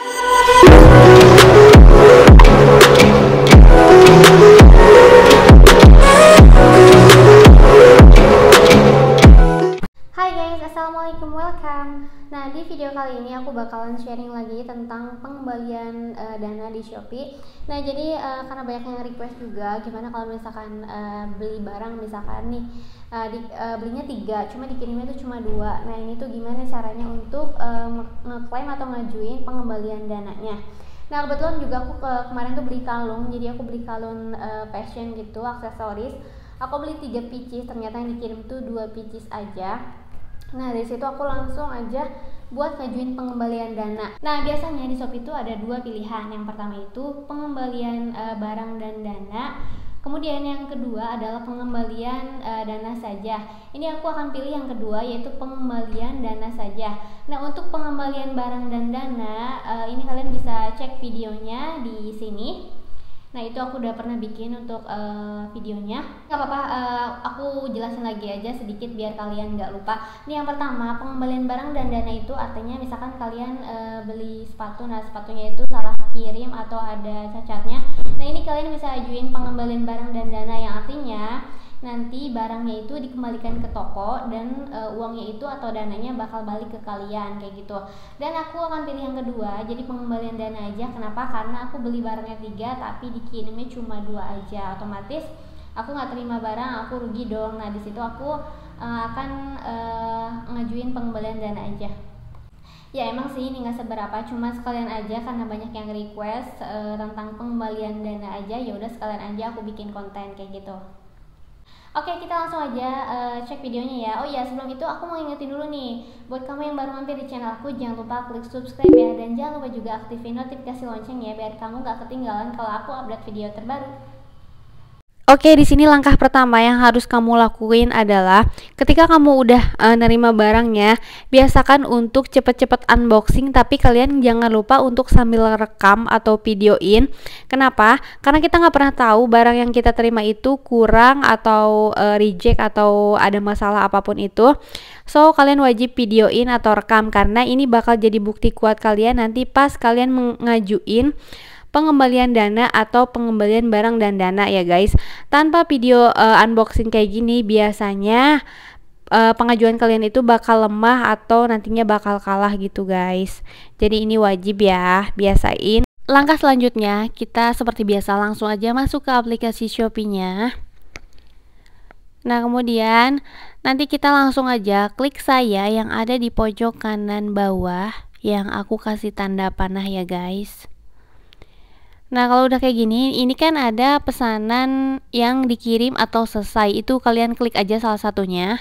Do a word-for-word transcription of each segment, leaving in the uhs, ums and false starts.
Hai guys, assalamualaikum, welcome. Nah, di video kali ini aku bakalan sharing lagi tentang pengembalian uh, dana di Shopee. Nah, jadi uh, karena banyak yang request juga, gimana kalau misalkan uh, beli barang, misalkan nih uh, di, uh, belinya tiga, cuma dikirimnya tuh cuma dua. Nah, ini tuh gimana caranya untuk uh, ngeklaim atau ngajuin pengembalian dananya. Nah, kebetulan juga aku ke, kemarin tuh beli kalung, jadi aku beli kalung uh, fashion gitu, aksesoris. Aku beli tiga pieces, ternyata yang dikirim tuh dua pieces aja. Nah, dari situ aku langsung aja buat ngajuin pengembalian dana. Nah, biasanya di Shopee itu ada dua pilihan. Yang pertama itu pengembalian e, barang dan dana. Kemudian yang kedua adalah pengembalian e, dana saja. Ini aku akan pilih yang kedua, yaitu pengembalian dana saja. Nah, untuk pengembalian barang dan dana, e, ini kalian bisa cek videonya di sini. Nah, itu aku udah pernah bikin untuk uh, videonya. Gak apa-apa, uh, aku jelasin lagi aja sedikit biar kalian gak lupa. Ini yang pertama, pengembalian barang dan dana itu artinya misalkan kalian uh, beli sepatu, nah sepatunya itu salah kirim atau ada cacatnya. Nah, ini kalian bisa ajuin pengembalian barang dan dana, yang artinya nanti barangnya itu dikembalikan ke toko dan e, uangnya itu atau dananya bakal balik ke kalian kayak gitu. Dan aku akan pilih yang kedua, jadi pengembalian dana aja. Kenapa? Karena aku beli barangnya tiga tapi dikirimnya cuma dua aja, otomatis aku nggak terima barang, aku rugi dong. Nah, di situ aku e, akan e, ngajuin pengembalian dana aja. Ya, emang sih ini nggak seberapa, cuma sekalian aja karena banyak yang request e, tentang pengembalian dana aja, ya udah sekalian aja aku bikin konten kayak gitu. Oke, kita langsung aja uh, cek videonya ya. Oh iya, sebelum itu aku mau ingetin dulu nih, buat kamu yang baru mampir di channel aku, jangan lupa klik subscribe ya, dan jangan lupa juga aktifin notifikasi loncengnya biar kamu gak ketinggalan kalau aku upload video terbaru. Oke, di sini langkah pertama yang harus kamu lakuin adalah ketika kamu udah uh, nerima barangnya, biasakan untuk cepet-cepet unboxing, tapi kalian jangan lupa untuk sambil rekam atau videoin. Kenapa? Karena kita nggak pernah tahu barang yang kita terima itu kurang atau uh, reject atau ada masalah apapun itu. So, kalian wajib videoin atau rekam karena ini bakal jadi bukti kuat kalian nanti pas kalian mengajuin pengembalian dana atau pengembalian barang dan dana ya guys. Tanpa video uh, unboxing kayak gini, biasanya uh, pengajuan kalian itu bakal lemah atau nantinya bakal kalah gitu guys. Jadi ini wajib ya, biasain. Langkah selanjutnya kita seperti biasa langsung aja masuk ke aplikasi Shopee-nya. Nah, kemudian nanti kita langsung aja klik saya yang ada di pojok kanan bawah yang aku kasih tanda panah ya guys. Nah, kalau udah kayak gini, ini kan ada pesanan yang dikirim atau selesai. Itu kalian klik aja salah satunya.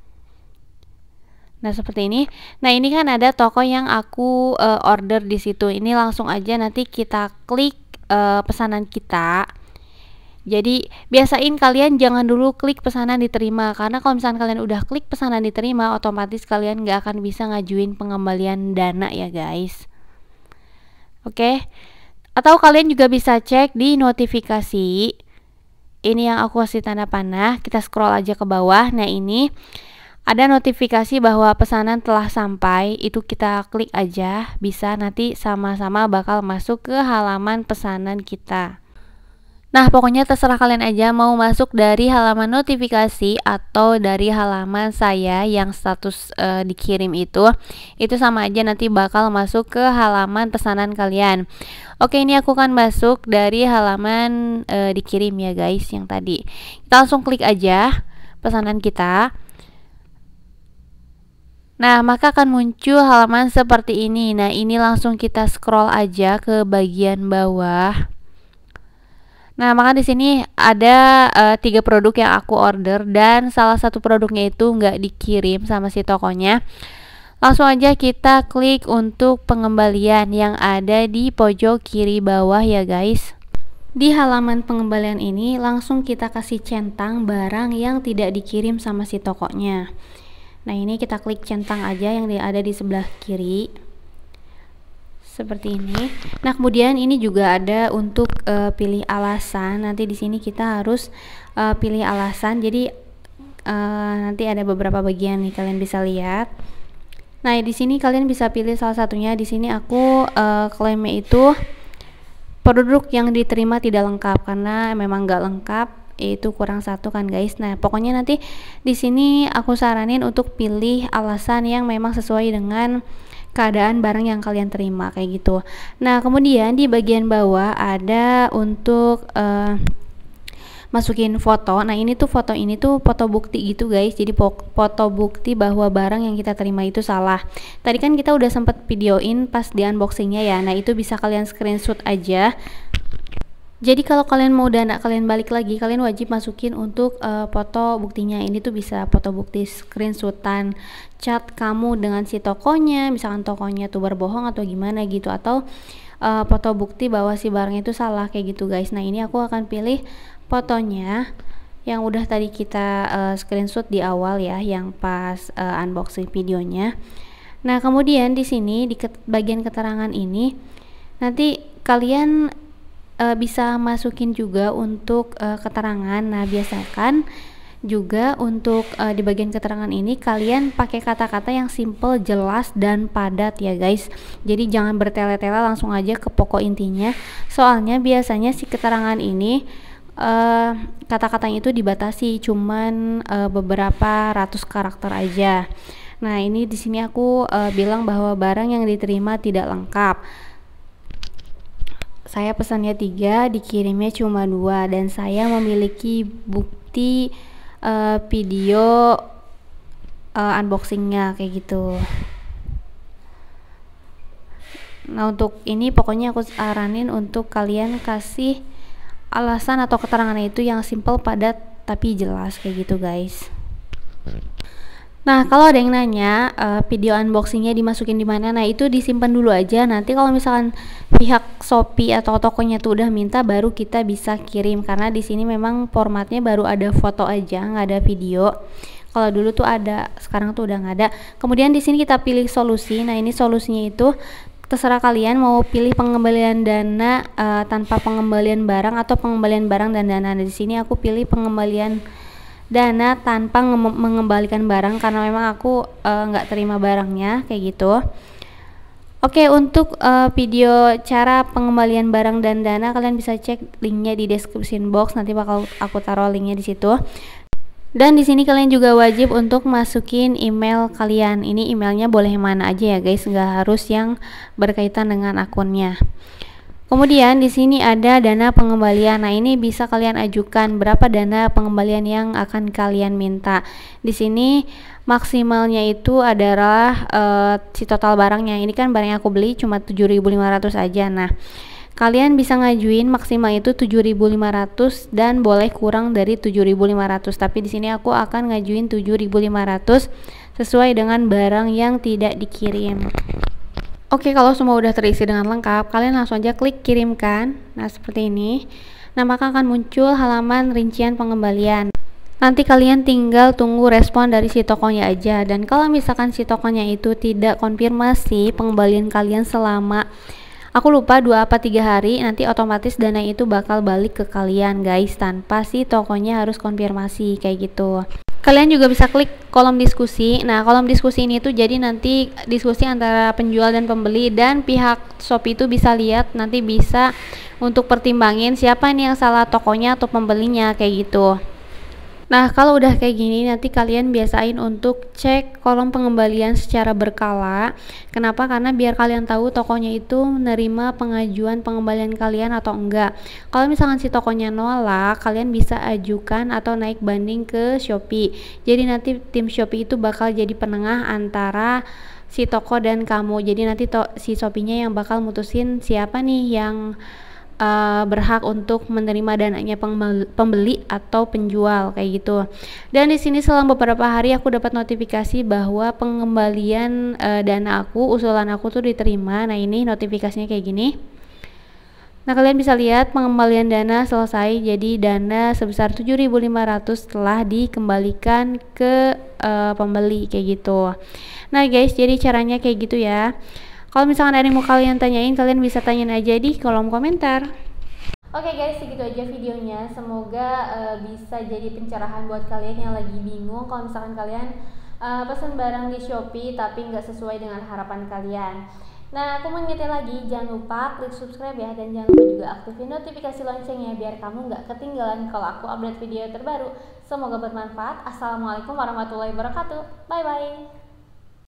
Nah, seperti ini. Nah, ini kan ada toko yang aku uh, order di situ. Ini langsung aja nanti kita klik uh, pesanan kita. Jadi, biasain kalian jangan dulu klik pesanan diterima. Karena kalau misalnya kalian udah klik pesanan diterima, otomatis kalian nggak akan bisa ngajuin pengembalian dana ya guys. Oke. Atau kalian juga bisa cek di notifikasi. Ini yang aku kasih tanda panah. Kita scroll aja ke bawah. Nah, ini ada notifikasi bahwa pesanan telah sampai. Itu kita klik aja. Bisa nanti sama-sama bakal masuk ke halaman pesanan kita. Nah, pokoknya terserah kalian aja mau masuk dari halaman notifikasi atau dari halaman saya yang status e, dikirim itu. Itu sama aja nanti bakal masuk ke halaman pesanan kalian. Oke, ini aku akan masuk dari halaman e, dikirim ya guys yang tadi. Kita langsung klik aja pesanan kita. Nah, maka akan muncul halaman seperti ini. Nah, ini langsung kita scroll aja ke bagian bawah. Nah, maka di sini ada uh, tiga produk yang aku order dan salah satu produknya itu nggak dikirim sama si tokonya. Langsung aja kita klik untuk pengembalian yang ada di pojok kiri bawah ya guys. Di halaman pengembalian ini langsung kita kasih centang barang yang tidak dikirim sama si tokonya. Nah, ini kita klik centang aja yang ada di sebelah kiri. Seperti ini. Nah, kemudian ini juga ada untuk uh, pilih alasan. Nanti di sini kita harus uh, pilih alasan. Jadi uh, nanti ada beberapa bagian nih, kalian bisa lihat. Nah, di sini kalian bisa pilih salah satunya. Di sini aku uh, klaimnya itu produk yang diterima tidak lengkap, karena memang nggak lengkap, itu kurang satu kan guys. Nah, pokoknya nanti di sini aku saranin untuk pilih alasan yang memang sesuai dengan keadaan barang yang kalian terima kayak gitu. Nah, kemudian di bagian bawah ada untuk uh, masukin foto. Nah, ini tuh foto ini tuh foto bukti gitu guys. Jadi foto bukti bahwa barang yang kita terima itu salah. Tadi kan kita udah sempet videoin pas di unboxingnya ya. Nah, itu bisa kalian screenshot aja. Jadi kalau kalian mau dana kalian balik lagi, kalian wajib masukin untuk uh, foto buktinya. Ini tuh bisa foto bukti screenshotan chat kamu dengan si tokonya, misalkan tokonya tuh berbohong atau gimana gitu, atau uh, foto bukti bahwa si barang itu salah kayak gitu guys. Nah, ini aku akan pilih fotonya yang udah tadi kita uh, screenshot di awal ya, yang pas uh, unboxing videonya. Nah, kemudian di sini di ket bagian keterangan ini nanti kalian Uh, bisa masukin juga untuk uh, keterangan. Nah, biasakan juga untuk uh, di bagian keterangan ini kalian pakai kata-kata yang simple, jelas, dan padat ya guys. Jadi jangan bertele-tele, langsung aja ke pokok intinya. Soalnya biasanya si keterangan ini uh, kata-katanya itu dibatasi cuman uh, beberapa ratus karakter aja. Nah, ini di sini aku uh, bilang bahwa barang yang diterima tidak lengkap. Saya pesannya tiga, dikirimnya cuma dua, dan saya memiliki bukti uh, video uh, unboxingnya kayak gitu. Nah, untuk ini pokoknya aku saranin untuk kalian kasih alasan atau keterangannya itu yang simple, padat, tapi jelas kayak gitu guys. Nah, kalau ada yang nanya uh, video unboxingnya dimasukin di mana, nah itu disimpan dulu aja. Nanti kalau misalkan pihak Shopee atau tokonya tuh udah minta, baru kita bisa kirim. Karena di sini memang formatnya baru ada foto aja, nggak ada video. Kalau dulu tuh ada, sekarang tuh udah nggak ada. Kemudian di sini kita pilih solusi. Nah, ini solusinya itu terserah kalian mau pilih pengembalian dana uh, tanpa pengembalian barang atau pengembalian barang dan dana. Nah, di sini aku pilih pengembalian dana tanpa mengembalikan barang karena memang aku nggak uh, terima barangnya kayak gitu. Oke, untuk uh, video cara pengembalian barang dan dana kalian bisa cek linknya di description box, nanti bakal aku taruh linknya di situ. Dan di sini kalian juga wajib untuk masukin email kalian. Ini emailnya boleh mana aja ya guys, nggak harus yang berkaitan dengan akunnya. Kemudian di sini ada dana pengembalian. Nah, ini bisa kalian ajukan berapa dana pengembalian yang akan kalian minta. Di sini maksimalnya itu adalah uh, si total barangnya. Ini kan barang yang aku beli cuma tujuh ribu lima ratus aja. Nah, kalian bisa ngajuin maksimal itu tujuh ribu lima ratus dan boleh kurang dari tujuh ribu lima ratus. Tapi di sini aku akan ngajuin tujuh ribu lima ratus sesuai dengan barang yang tidak dikirim. Oke, kalau semua udah terisi dengan lengkap, kalian langsung aja klik kirimkan. Nah, seperti ini. Nah, maka akan muncul halaman rincian pengembalian. Nanti kalian tinggal tunggu respon dari si tokonya aja. Dan kalau misalkan si tokonya itu tidak konfirmasi pengembalian kalian selama, aku lupa dua apa tiga hari, nanti otomatis dana itu bakal balik ke kalian guys, tanpa si tokonya harus konfirmasi kayak gitu. Kalian juga bisa klik kolom diskusi. Nah, kolom diskusi ini tuh jadi nanti diskusi antara penjual dan pembeli, dan pihak Shopee itu bisa lihat, nanti bisa untuk pertimbangin siapa nih yang salah, tokonya atau pembelinya kayak gitu. Nah, kalau udah kayak gini nanti kalian biasain untuk cek kolom pengembalian secara berkala. Kenapa? Karena biar kalian tahu tokonya itu menerima pengajuan pengembalian kalian atau enggak. Kalau misalkan si tokonya nolak, kalian bisa ajukan atau naik banding ke Shopee. Jadi nanti tim Shopee itu bakal jadi penengah antara si toko dan kamu. Jadi nanti to si Shopee-nya yang bakal mutusin siapa nih yang Uh, berhak untuk menerima dananya pembeli atau penjual kayak gitu. Dan di sini selama beberapa hari aku dapat notifikasi bahwa pengembalian uh, dana aku, usulan aku tuh diterima. Nah, ini notifikasinya kayak gini. Nah, kalian bisa lihat pengembalian dana selesai. Jadi dana sebesar tujuh ribu lima ratus telah dikembalikan ke uh, pembeli kayak gitu. Nah guys, jadi caranya kayak gitu ya. Kalau misalkan ada yang mau kalian tanyain, kalian bisa tanyain aja di kolom komentar. Oke okay guys, segitu aja videonya. Semoga uh, bisa jadi pencerahan buat kalian yang lagi bingung. Kalau misalkan kalian uh, pesan barang di Shopee tapi nggak sesuai dengan harapan kalian. Nah, aku mengingatkan lagi, jangan lupa klik subscribe ya, dan jangan lupa juga aktifin notifikasi loncengnya biar kamu nggak ketinggalan kalau aku update video terbaru. Semoga bermanfaat. Assalamualaikum warahmatullahi wabarakatuh. Bye bye.